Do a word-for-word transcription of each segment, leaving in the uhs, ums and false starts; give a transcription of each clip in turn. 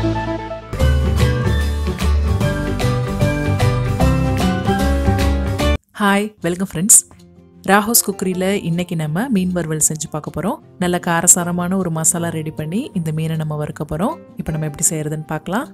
Hi, welcome friends. Rahos குக்கரியில் இன்றைக்கி நம்ம மீன் வறுவல் செஞ்சு பார்க்க போகிறோம். நல்ல காரசாரமான ஒரு மசாலா ரெடி பண்ணி இந்த மீனை நம்ம வறுக்க போகிறோம். இப்போ நம்ம எப்படி செய்கிறதுன்னு பார்க்கலாம்.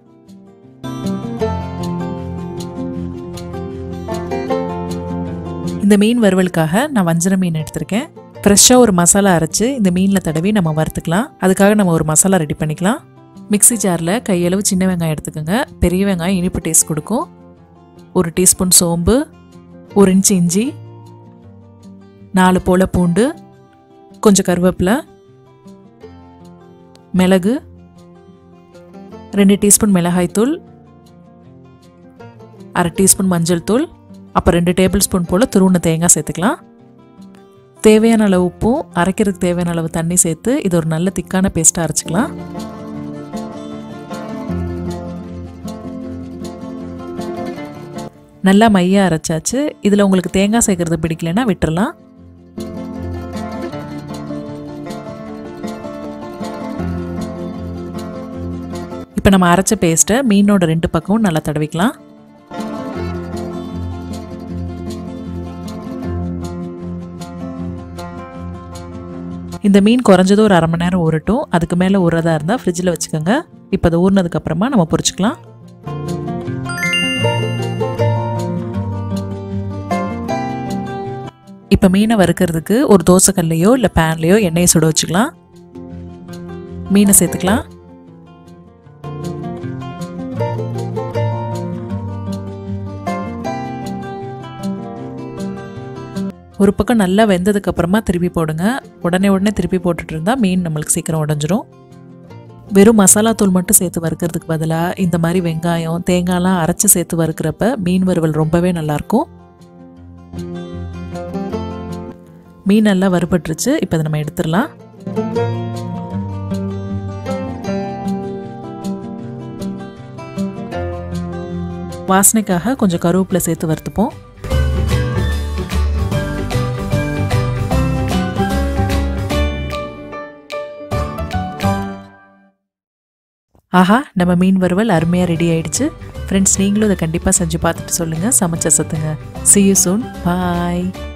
இந்த மீன் வறுவலுக்காக நான் வஞ்சர மீன் எடுத்திருக்கேன். ஃப்ரெஷ்ஷாக ஒரு மசாலா அரைச்சி இந்த மீனில் தடவி நம்ம வறுத்துக்கலாம். அதுக்காக நம்ம ஒரு மசாலா ரெடி பண்ணிக்கலாம். மிக்சி ஜாரில் கையளவு சின்ன வெங்காயம் எடுத்துக்கோங்க. பெரிய வெங்காயம் இனிப்பு டேஸ்ட் கொடுக்கும். ஒரு டீஸ்பூன் சோம்பு, ஒரு இன்ச்சு இஞ்சி, நாலு போல பூண்டு, கொஞ்சம் கருவேப்பிலை, மிளகு, ரெண்டு டீஸ்பூன் மிளகாய்த்தூள், அரை டீஸ்பூன் மஞ்சள் தூள், அப்புறம் ரெண்டு டேபிள் ஸ்பூன் போல் துருவன தேங்காய் சேர்த்துக்கலாம். தேவையான அளவு உப்பும் அரைக்கிறதுக்கு தேவையான அளவு தண்ணி சேர்த்து இது ஒரு நல்ல திக்கான பேஸ்ட்டாக அரைச்சிக்கலாம். நல்லா மையாக அரைச்சாச்சு. இதில் உங்களுக்கு தேங்காய் சேர்க்கறது பிடிக்கலன்னா விட்டுறலாம். இப்போ நம்ம அரைச்ச பேஸ்ட்டை மீனோட ரெண்டு பக்கமும் நல்லா தடவிக்கலாம். இந்த மீன் குறைஞ்சது ஒரு அரை மணி நேரம் ஊறட்டும். அதுக்கு மேலே ஊறதா இருந்தால் ஃப்ரிட்ஜில் வச்சுக்கோங்க. இப்போ அதை ஊறினதுக்கப்புறமா நம்ம பொரிச்சுக்கலாம். இப்போ மீனை வறுக்கிறதுக்கு ஒரு தோசைக்கல்லையோ இல்லை பேன்லையோ எண்ணெயை சுட வச்சுக்கலாம். மீனை சேர்த்துக்கலாம். ஒரு பக்கம் நல்லா வெந்ததுக்கு அப்புறமா திருப்பி போடுங்க. உடனே உடனே திருப்பி போட்டுட்டு இருந்தால் மீன் நம்மளுக்கு சீக்கிரம் உடஞ்சிரும். வெறும் மசாலா தூள் மட்டும் சேர்த்து வறுக்கிறதுக்கு பதிலாக இந்த மாதிரி வெங்காயம் தேங்காய்லாம் அரைச்சி சேர்த்து வறுக்கிறப்ப மீன் வறுவல் ரொம்பவே நல்லாயிருக்கும். மீன் நல்லா வறுபட்டுருச்சு. இப்போ அதை நம்ம எடுத்துடலாம். வாசனைக்காக கொஞ்சம் கருவேப்பிலை சேர்த்து வறுத்துப்போம். ஆஹா, நம்ம மீன் வறுவல் அருமையாக ரெடி ஆயிடுச்சு. ஃப்ரெண்ட்ஸ், நீங்களும் இதை கண்டிப்பாக செஞ்சு பார்த்துட்டு சொல்லுங்கள். சமைச்ச சத்துங்க. See you soon. Bye.